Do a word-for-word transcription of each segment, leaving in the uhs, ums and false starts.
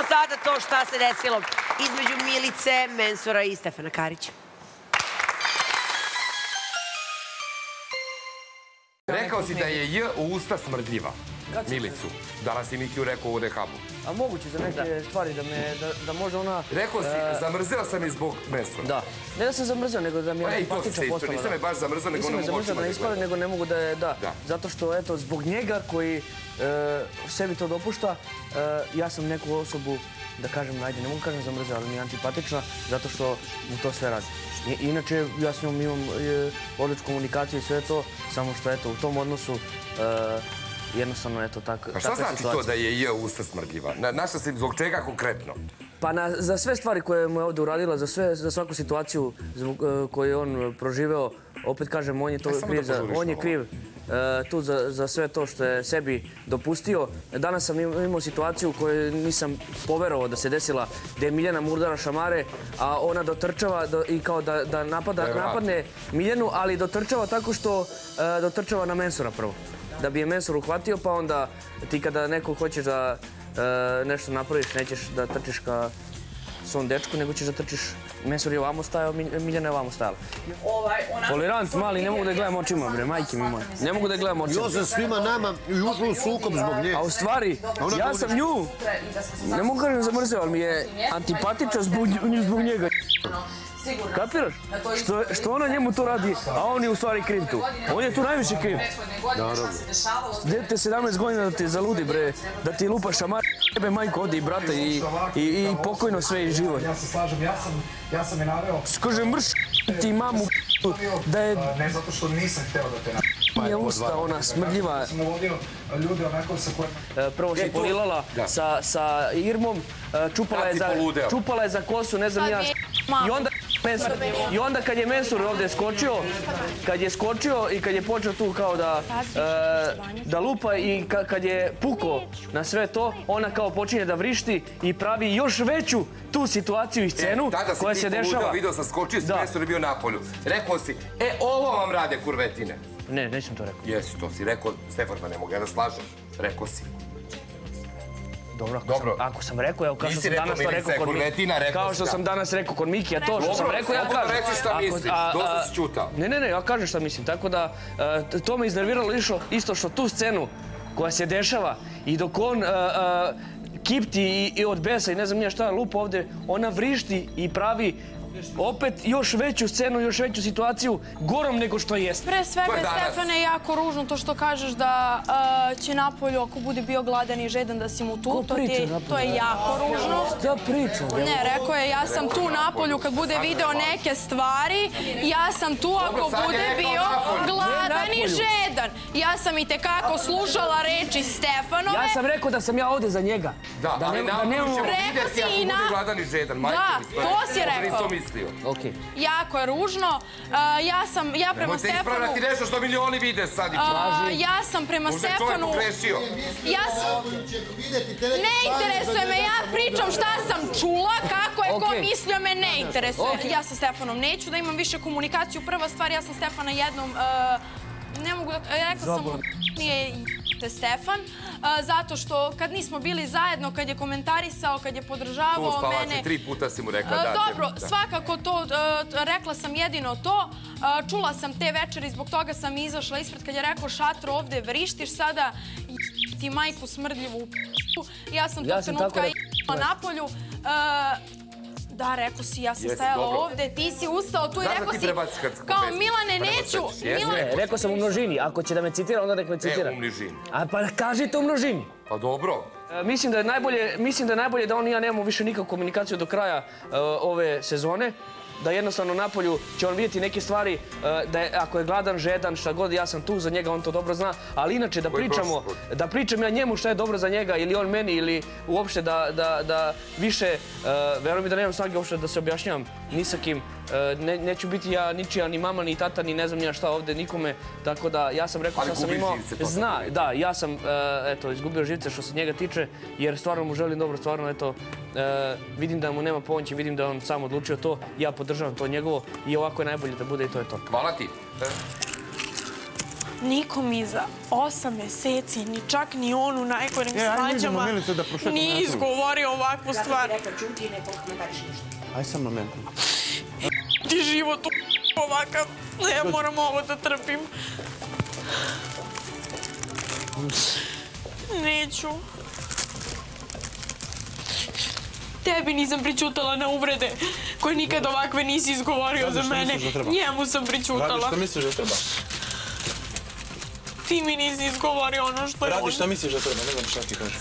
sada to šta se desilo između Milice Mensura i Stefana Karića. Rekao si da je J u usta smrdljiva, Milicu. Danas si Mikiju rekao u rehabu. A moguće za neke stvari da možda ona... Rekao si, zamrzeo sam je zbog Mensura. Da. Ne da sam zamrzeo, nego da mi je antipatična postala. Nisam je baš zamrzeo, nego ne mogu očima da zamrzeo da ne ispale, nego ne mogu da je, da. Zato što, eto, zbog njega koji sebi to dopušta, ja sam neku osobu, da kažem, ajde, ne mogu kažem zamrzeo, ali mi je antipatična, zato što mu to sve radi. Inače, ja s njom imam odličnu komunikaciju i sve to, samo što, eto, u tom odnosu jednostavno, eto, takva situacija. A šta znači to da je J usta smrdljiva? Našla si zbog čega konkretno? Pa za sve stvari koje mu je ovdje uradila, za svaku situaciju koju je on proživeo, opet kažem, on je to kriv, on je kriv tu za sve to što je sebi dopustio. Danas sam imao situaciju u kojoj nisam poverovao da se desila, gdje je Miljana murdara šamare, a ona dotrčava i kao da napadne Miljanu, ali dotrčava tako što dotrčava na Mensura prvo. Da bi je Mensur uhvatio, pa onda ti kada neko hoćeš da nešto napraviš, nećeš da trčiš ka svom dečku, nego ćeš da trčiš. Mensur je ovamo stajao, Miljana je ovamo stajala. Tolerant, mali, ne mogu da je gledam očima, bre, majke mi moje. Ne mogu da je gledam očima. Jo se svima nama ušlo u sukob zbog nje. A u stvari, ja sam nju, ne mogu kažem zamrzeo, ali mi je antipatiča zbog njega. Kapiraš? Što ona njemu to radi, a on je u stvari kriv tu. On je tu najviše kriv. Dete sedamnaest godina da te zaludi, bre, da ti lupa šamar, jebe majko, odi i brata i pokojno sve i život. Ja se slažem, ja sam je naveo... Skaže, mrš ti mamu, da je... Ne zato što nisam hteo da te naveo. Je usta, ona smrdljiva. Sam navodio ljude onako sa kojima... Prvo se polilala sa Irmom, čupala je za kosu, ne znam ja... I onda... I onda kad je Mensur ovdje skočio, kad je skočio i kad je počeo tu kao da lupa i kad je pukao na sve to, ona kao počinje da vrišti i pravi još veću tu situaciju i scenu koja se dešava. Tada si ti vidio sam skočio i Mensur je bio na polju. Rekao si, e ovo vam rade kurvetine. Ne, nisam to rekao. Jesi, to si rekao, Stefan, pa ne mogu ja da slažem. Rekao si. Dobro, ako sam rekao, evo kao što sam danas to rekao kod Miki, kao što sam danas rekao kod Miki, a to što sam rekao, ja kažem. Dobro, reći šta misliš, dosta si čutao. Ne, ne, ne, ja kažem šta mislim, tako da to me iznerviralo isto što tu scenu koja se dešava i dok on kipti i od besa i ne znam nije šta lupa ovde, ona vrišti i pravi opet još veću scenu, još veću situaciju, gorom nego što jeste. Pre svega, Stefane, je jako ružno to što kažeš da će napolju, ako bude bio gladan i žedan, da si mu tu. To je jako ružno. Šta pričam? Ne, rekao je, ja sam tu napolju kad bude video neke stvari, ja sam tu ako bude bio gladan i žedan. Ja sam i tekako slušala reči Stefanove. Ja sam rekao da sam ja ovde za njega. Da, ali napolju ćemo vidjeti ako bude gladan i žedan. Da, to si rekao. Jako je ružno. Ja prema Stefanu... Nemojte ispravljati nešto što milioni vide sad i čuvaži. Ja sam prema Stefanu... Možda je čovjek pogrešio. Ne interesuje me, ja pričam šta sam čula, kako je ko mislio, me ne interesuje. Ja sa Stefanom neću da imam više komunikaciju. Prva stvar, ja sam Stefana jednom... Ne mogu da... Rekla sam mu nije Stefan, zato što kad nismo bili zajedno, kad je komentarisao, kad je podržavao mene... Tu spavače, tri puta si mu rekla da... Dobro, svakako to, rekla sam jedino to. Čula sam te večeri, zbog toga sam izašla ispred kad je rekao šatro ovde vrištiš sada ti majku smrdljivu u p***u. Ja sam tog trenutka i***la napolju. Da, rekao si, ja sam stajala ovde, ti si ustao tu i rekao si, kao Milane, neću. Rekao sam u množini, ako će da me citira, onda nek me citira. E, u množini. A pa kažite u množini. Pa dobro. Mislim da je najbolje da on i ja nemamo više nikakvu komunikaciju do kraja ove sezone. Da jednostavno napolju će on vidjeti neke stvari, da ako je gladan, žedan, šta god, ja sam tu za njega, on to dobro zna, ali inače da pričamo, da pričam ja njemu šta je dobro za njega ili on meni ili uopšte da više, verujem mi da nemam snage uopšte da se objašnjavam ni sa kim, neću biti ja ničija, ni mama, ni tata, ni ne znam nija šta ovde nikome, tako da ja sam rekao šta sam imao, zna, da, ja sam, eto, izgubio živce što se njega tiče, jer stvarno mu želim dobro, stvarno, eto, vidim da mu nema pomoći, vidim da on sam odlučio to, ja podržavam to njegovo i ovako je najbolje da bude i to je to. Hvala ti. Niko mi za osam meseci, ni čak ni on u najgorim svađama, nije izgovorio ovako ovakvu stvar. Ja sam ti rekla, čuti i ne komentariš ništa. Aj sa mnom. Ti život ovakav. Ja moram ovo da trpim. Neću. Tebi nisam pričutala na uvrede koje nikad ovakve nisi izgovorio za mene. Njemu sam pričutala. Radi što misliš da treba. Ti mi nisi izgovorio ono što je on. Radi što misliš da treba, ne znam šta ti kažem.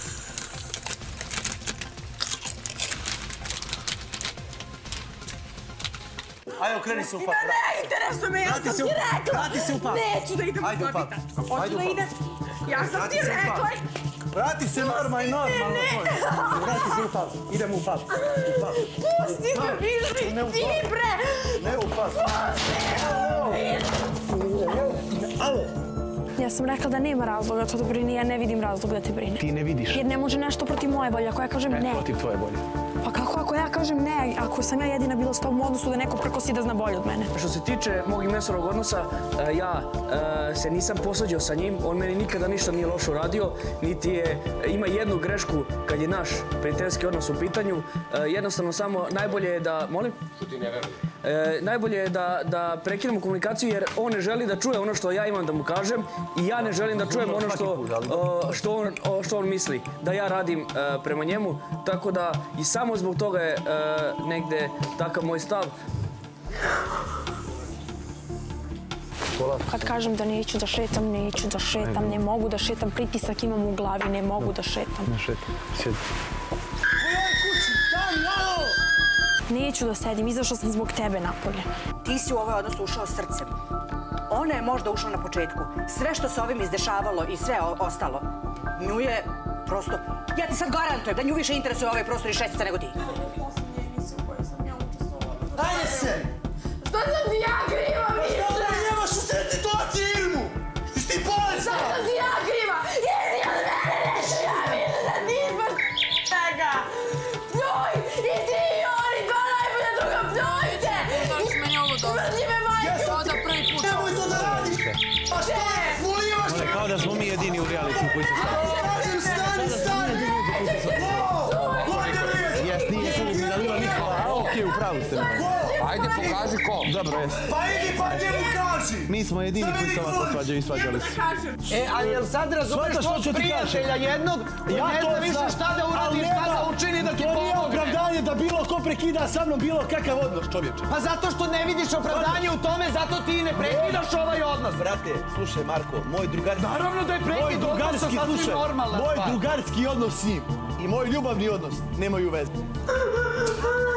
Ajde, okreni se u pub. Ne interesuje me, ja sam ti rekla. Vrati se u pub. Neću da idem u pub. Hoću da idem. Ja sam ti rekla. Vrati se normalno, normalno. Vrati se u pub. Idemo u pub. Pusti me, Biži, ti bre. Ne u pub. Alo. Ja sam rekla da nema razloga to da brini, ja ne vidim razlog da te brine. Ti ne vidiš. Jer ne može nešto protiv moje volje, ako ja kažem ne. Protiv tvoje volje. Pa kako ako ja kažem ne, ako sam ja jedina bila s tobom u odnosu da neko prkosi da zna bolje od mene? Što se tiče mog i Mesorovog odnosa, ja se nisam posvađao sa njim, on meni nikada ništa nije loše uradio, niti je, ima jednu grešku kad je naš prijateljski odnos u pitanju. Jednostavno samo najbolje je da, molim? Što ti ne verujem? Najbolje je da prekinemo komunikaciju jer on ne želi da čuje ono što ja imam da mu kažem i ja ne želim da čujem ono što on misli da ja radim prema njemu, tako da i samo zbog toga je negde takav moj stav. Kad kažem da neću da šetam, neću da šetam, ne mogu da šetam, pritisak imam u glavi, ne mogu da šetam. Ne šetam, sjedi. Neću da sedim, izašla sam zbog tebe napolje. Ti si u ovaj odnos ušao srcem. Ona je možda ušla na početku. Sve što se ovim izdešavalo i sve ostalo, nju je prosto... Ja ti sad garantujem da nju više interesuje ovaj prostor i šestica nego ti. Ajde se! Što sam ti ja kriva, Miša? Što ti nemaš u sve situacije, Irmu? Ti ti bolesna! Što sam ti ja kriva? Jer ti od mene nešto ja mislim da ti baš čega. Pljoj! I ti i oni, dva najbolja druga, pljojte! Daš meni ovo dobro. Smrti me, majke! Sada prvi put. Nemoj to da radiš! Pa što? Ulivaš te! Kao da smo mi jedini u realitiju koji se stavili. Stani, stani! Jes, nije se mi nalila niko, a okej, upravu ste. Ajde, pokaži ko. Dobro, jes. Pa idi pa njemu kaži! Mi smo jedini koji se ovako svađaju i svađali se. E, ali jel sad razumeš tvojeg prijatelja jednog, ne zna više šta da uradi, šta da učini da ti pomogne? To nije opravdanje da bilo ko prekida sa mnom bilo kakav odnos, čovječe. Pa zato što ne vidiš opravdanje u tome, zato ti ne prekidaš ovaj odnos. Brate, slušaj Marko, moj drugarski... Naravno da je prekid odnosa sasvim normalna stvar. Moj drugarski odnos s njim i moj ljubavni odnos nemaju veze.